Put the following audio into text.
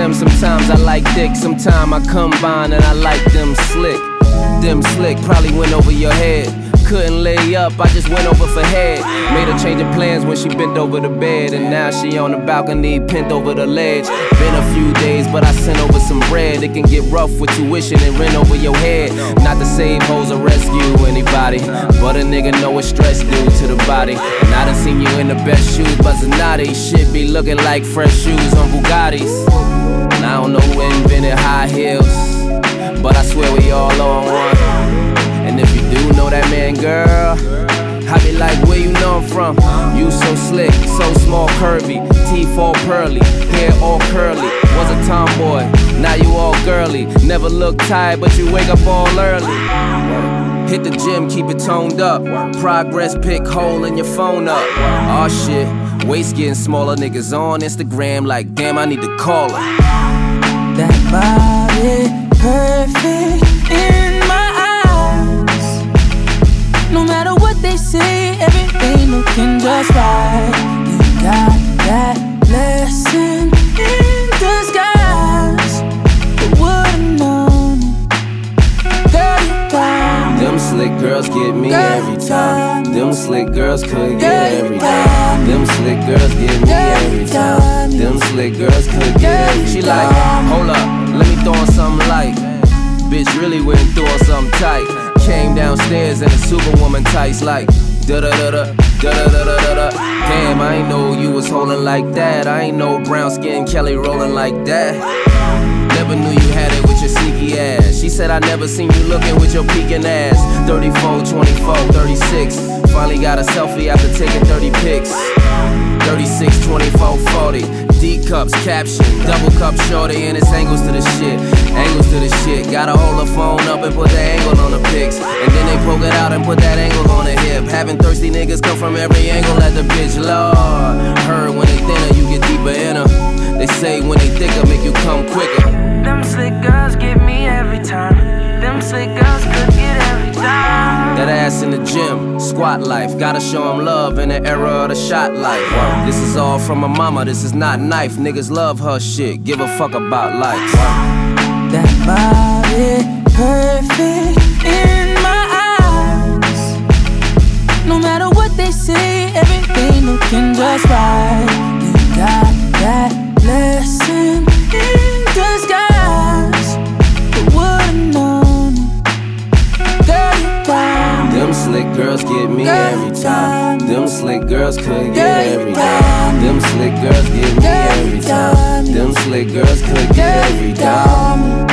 slim, sometimes I like thick. Sometimes I combine and I like them slick. Them slick probably went over your head. Couldn't lay up, I just went over for head. Made her change her plans when she bent over the bed. And now she on the balcony, pinned over the ledge. Been a few days, but I sent over some bread. It can get rough with tuition and rent over your head. Not to save hoes or rescue anybody, but a nigga know what stress do to the body. And I done seen you in the best shoes, but Zanotti shit be looking like fresh shoes on Bugattis. And I don't know who invented high heels, but I swear we all on one. And if you do know that man, girl, I be like, where you know I'm from? You so slick, so small, curvy, teeth all pearly, hair all curly. Was a tomboy, now you all girly. Never look tired, but you wake up all early. Hit the gym, keep it toned up. Progress pic, hole in your phone up. Aw shit, waist getting smaller. Niggas on Instagram like, damn, I need to call her. That body perfect in my eyes. No matter what they say, everything looking just right. You got that blessing in disguise. Who would've known it? Girl, you got them slick girls get me every time. Them slick girls could get every time. Them slick girls get me every time. Them slick girls could get every time. She like, hold up, let me throw on something light. Bitch really went through on something tight. Came downstairs in a superwoman tights like da-da-da-da, da-da-da-da-da. Damn, I ain't know you was holding like that. I ain't know brown skin Kelly rolling like that. Never knew you had it with your sneaky ass. She said I never seen you looking with your peeking ass. 34, 24, 36. Finally got a selfie after taking 30 pics. 36, 24, 40. D cups, caption, double cup shorty, and it's angles to the shit. Angles to the shit. Gotta hold the phone up and put the angle on the pics. And then they poke it out and put that angle on the hip. Having thirsty niggas come from every angle at the bitch. Lord, heard when they thinner, you get deeper in her. They say when they thicker, make you come quicker. them slick girls get me every time. Them slick girls could get every time. That ass in the gym, squat life. Gotta show them love in the era of the shot life. This is all from my mama, this is not knife. Niggas love her shit, give a fuck about life. That body perfect in my eyes. No matter what they say, everything looking just right. You got that blessing in disguise. Who would've known it? Girl, you got me. Them slick girls get me every time. Them slick girls could get Girl, every you time. got me. Them slick girls get me Girl, every you time. got me. Them slick girls could get Girl, every you got time. me.